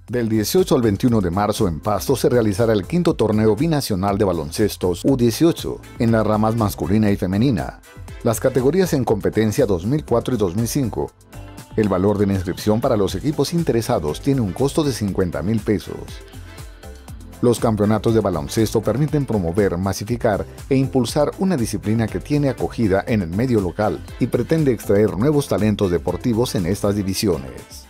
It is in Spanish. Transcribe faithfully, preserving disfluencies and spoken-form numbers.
Del dieciocho al veintiuno de marzo en Pasto se realizará el quinto torneo binacional de baloncestos U dieciocho en las ramas masculina y femenina. Las categorías en competencia dos mil cuatro y dos mil cinco. El valor de la inscripción para los equipos interesados tiene un costo de cincuenta mil pesos. Los campeonatos de baloncesto permiten promover, masificar e impulsar una disciplina que tiene acogida en el medio local y pretende extraer nuevos talentos deportivos en estas divisiones.